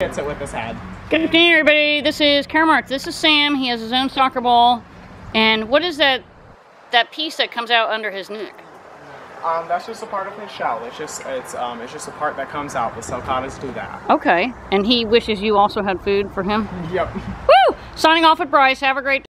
Hits it with his head. Good afternoon, everybody. This is Karamark. This is Sam. He has his own soccer ball. And what is that piece that comes out under his neck? That's just a part of his shell. It's just a part that comes out. The sulcatas do that. Okay. And he wishes you also had food for him? Yep. Woo! Signing off with Bryce. Have a great day.